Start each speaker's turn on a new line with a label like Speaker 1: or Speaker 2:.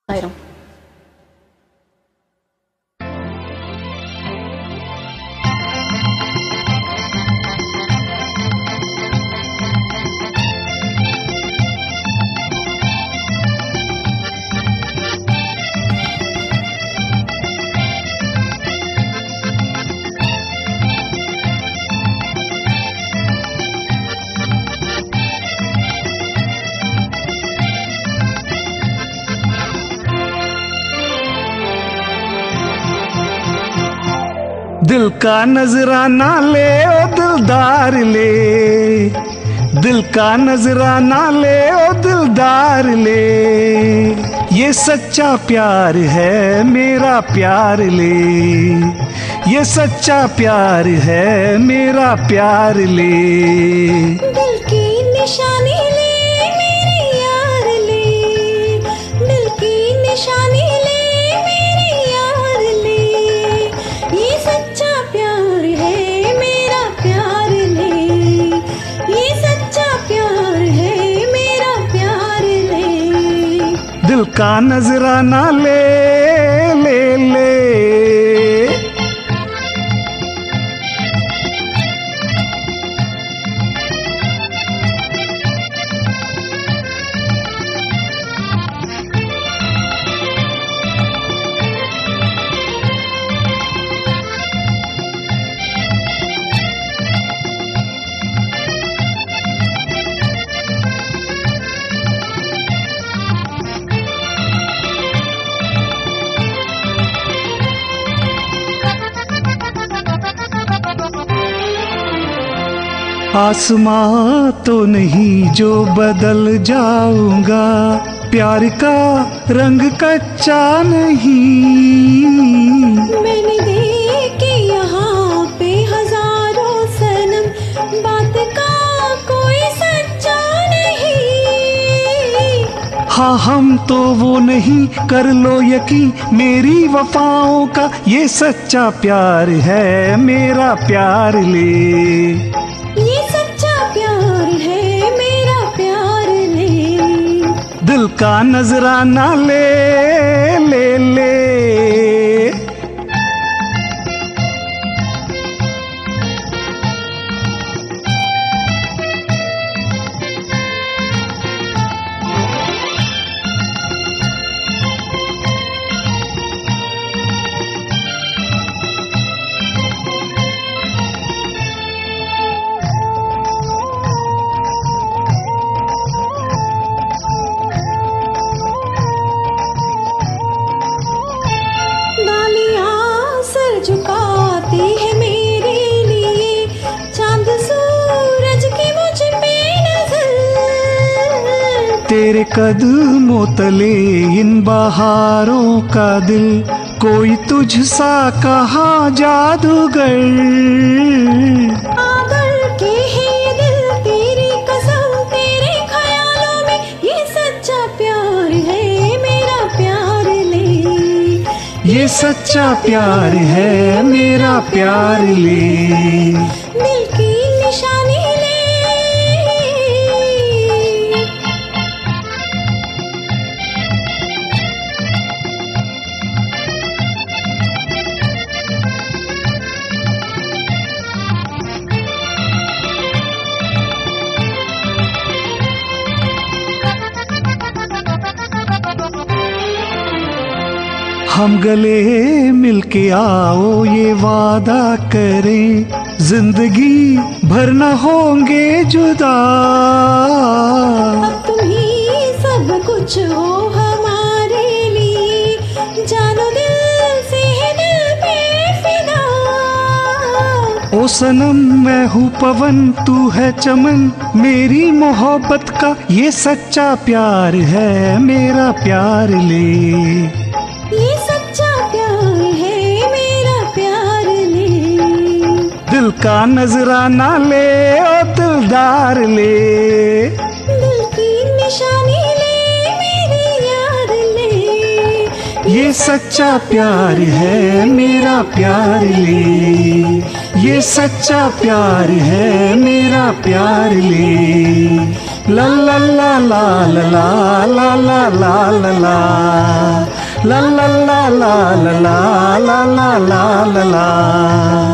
Speaker 1: Ayrım.
Speaker 2: दिल का नजराना ले ओ दिलदार ले, दिल का नजराना ले ओ दिलदार ले, ये सच्चा प्यार है मेरा प्यार ले, ये सच्चा प्यार है मेरा प्यार ले।
Speaker 3: दिल की निशानी ले मेरे यार ले, दिल की निशानी ले मेरे यार ले, ये सच्चा प्यार है मेरा प्यार ले, ये सच्चा प्यार है मेरा प्यार ले।
Speaker 2: दिल का नजराना ले ले ले। आसमां तो नहीं जो बदल जाऊंगा, प्यार का रंग कच्चा नहीं।
Speaker 3: मैंने देखे यहाँ पे हजारों सनम, बात का कोई सच्चा नहीं।
Speaker 2: हाँ हम तो वो नहीं, कर लो यकीन मेरी वफाओं का, ये सच्चा प्यार है मेरा प्यार ले,
Speaker 3: ये सच्चा प्यार है मेरा प्यार ले।
Speaker 2: दिल का नजराना ले ले ले।
Speaker 3: झुकाती है मेरे लिए चांद सूरज की मुझ पे नजर,
Speaker 2: तेरे कदमों तले इन बहारों का दिल, कोई तुझसा कहाँ जादूगर।
Speaker 3: आगर के है ये दिल तेरी कसम, तेरे ख्यालों में ये सच्चा प्यार है मेरा प्यार ले,
Speaker 2: ये सच्चा प्यार है मेरा प्यार ले।
Speaker 3: दिल की निशानी ले।
Speaker 2: हम गले मिलके आओ ये वादा करें, जिंदगी भर न होंगे जुदा।
Speaker 3: अब तुम ही सब कुछ हो हमारे लिए, जानो दिल से है दिल पे फिदा।
Speaker 2: ओ सनम मैं हूँ पवन तू है चमन, मेरी मोहब्बत का ये सच्चा प्यार है मेरा प्यार ले,
Speaker 3: ये सच्चा प्यार है मेरा प्यार ले।
Speaker 2: दिल का नजराना ले ओ दिलदार ले,
Speaker 3: दिल की निशानी ले मेरे यार ले,
Speaker 2: ये सच्चा प्यार है मेरा प्यार ले, ये सच्चा प्यार है मेरा प्यार ले। ला ला ला ला ला ला ला ला ला ला। ला ला ला ला ला ला ला ला ला ला।